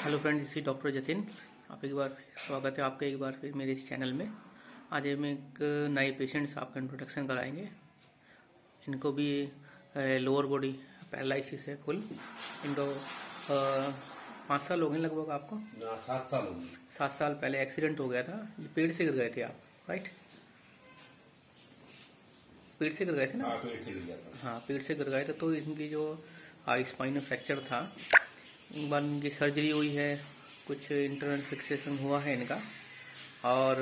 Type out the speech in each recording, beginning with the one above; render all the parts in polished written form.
Hello friends, इसी doctor Jatin. आप एक बार स्वागत है आपका एक बार फिर मेरे इस चैनल में। आज हम एक नए पेशेंट्स आपका इंट्रोडक्शन कराएंगे। इनको भी लोअर बॉडी पैरालिसिस है फुल। इनको 5 साल हो गए लगभग आपको। 7 साल हो गए। 7 साल पहले एक्सीडेंट हो गया था। ये पेड़ से गिर गए थे आप, राइट? पेड़ से गिर गए थे ना? हाँ, पेड़ से गिर गया था। हाँ, पेड़ से गिर गए थे। तो इनकी जो स्पाइनल फ्रैक्चर था, एक बार इनकी सर्जरी हुई है, कुछ इंटरनल फिक्सेशन हुआ है इनका, और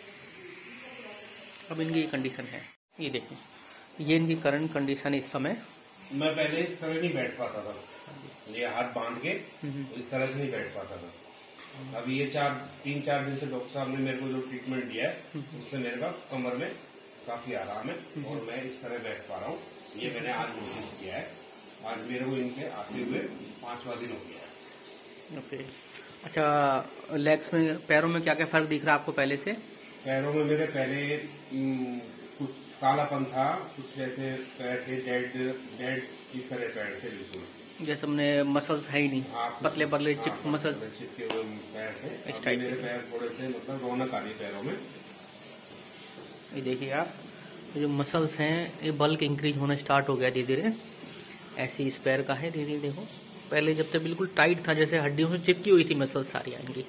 अब इनकी कंडीशन है। ये देखिए, ये इनकी करंट कंडीशन इस समय। मैं पहले इस तरह नहीं बैठ पाता था, ये हाथ बांध के इस तरह से नहीं बैठ पाता था। अभी ये 3-4 दिन से डॉक्टर साहब ने मेरे को जो ट्रीटमेंट दिया है उससे मेरे का कमर में काफी आराम है और मैं इस तरह बैठ पा रहा हूँ। ये मैंने आज नोटिस किया है। आज मेरे को इनके आते हुए 5वां दिन हो गया है। ओके, अच्छा, लेग्स में, पैरों में क्या क्या फर्क दिख रहा है आपको पहले से? पैरों में मेरे पहले कुछ कालापन था, कुछ जैसे पैर थे डेड की तरह पैर थे बिल्कुल, जैसे हमने मसल्स है ही नहीं। हाँ, पतले पतले चिप मसल चिपके हुए पैर थे। इस टाइप मेरे के। पैर थोड़े से मतलब रौनक आ रही पैरों में। ये देखिए आप, ये जो मसल्स हैं ये बल्क इंक्रीज होना स्टार्ट हो गया धीरे धीरे। ऐसे इस पैर का है धीरे धीरे। देखो, पहले जब तक बिल्कुल टाइट था, जैसे हड्डियों से चिपकी हुई थी मसल सारी इनकी।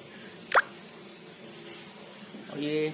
और ये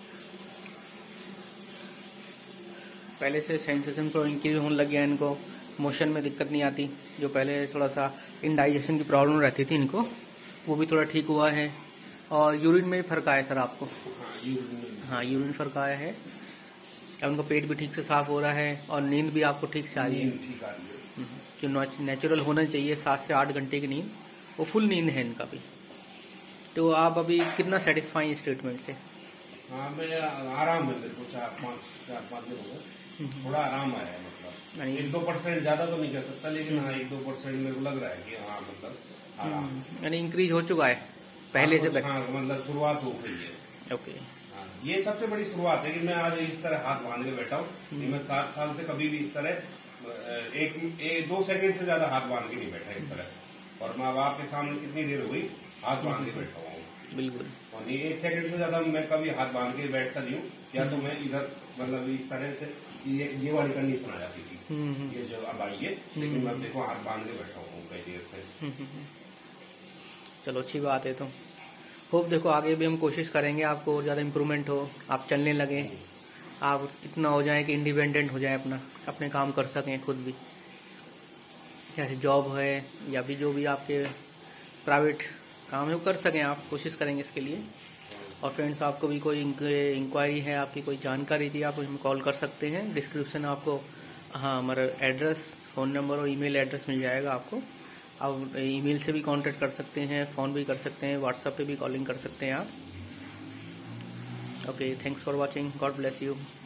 पहले से सेंसेशन तो इंक्रीज होने लग गया इनको। मोशन में दिक्कत नहीं आती। जो पहले थोड़ा सा इंडाइजेशन की प्रॉब्लम रहती थी इनको, वो भी थोड़ा ठीक हुआ है। और यूरिन में भी फर्क आया सर आपको? हाँ, यूरिन फर्क आया है। अब उनका पेट भी ठीक से साफ हो रहा है और नींद भी आपको ठीक से आ रही है। जो नेचुरल होना चाहिए 7 से 8 घंटे की नींद, वो फुल नींद है इनका भी। तो आप अभी कितना सेटिस्फाई इस ट्रीटमेंट से? हाँ, मैं आराम है मेरे को 4-5 दिन हो गए। थोड़ा आराम आया है, मतलब 1-2% ज्यादा तो नहीं कह सकता, लेकिन हाँ 1-2% मेरे को लग रहा है कि हाँ मतलब आराम, यानी इंक्रीज हो चुका है पहले से। हाँ, मतलब शुरुआत हो गई है। ओके, ये सबसे बड़ी शुरुआत है कि मैं आज इस तरह हाथ बांध के बैठा हूँ। मैं 7 साल से कभी भी इस तरह 1-2 सेकंड से ज्यादा हाथ बांध के नहीं बैठा इस तरह। और माँ बाप के सामने कितनी देर हो गई हाथ बांध के बैठा हुआ हूँ। बिल्कुल। और ये 1 सेकंड से ज्यादा मैं कभी हाथ बांध के बैठता नहीं हूँ। या तो मैं इधर मतलब इस तरह से ये वाली कंडीशन आ जाती थी, ये जो अब आई है। लेकिन मैं देखो हाथ बांध के बैठा हूँ कई देर से। चलो, अच्छी बात है। तो होप देखो आगे भी हम कोशिश करेंगे आपको और ज़्यादा इम्प्रूवमेंट हो, आप चलने लगे, आप इतना हो जाए कि इंडिपेंडेंट हो जाए, अपने काम कर सकें खुद भी। जैसे जॉब है या भी जो भी आपके प्राइवेट काम है वो कर सकें आप। कोशिश करेंगे इसके लिए। और फ्रेंड्स, आपको भी कोई इंक्वायरी है, आपकी कोई जानकारी थी, आप हमें कॉल कर सकते हैं। डिस्क्रिप्शन में आपको हमारा एड्रेस, फ़ोन नंबर और ईमेल एड्रेस मिल जाएगा आपको। आप ईमेल से भी कांटेक्ट कर सकते हैं, फ़ोन भी कर सकते हैं, व्हाट्सएप पे भी कॉलिंग कर सकते हैं आप। Okay, thanks for watching. God bless you.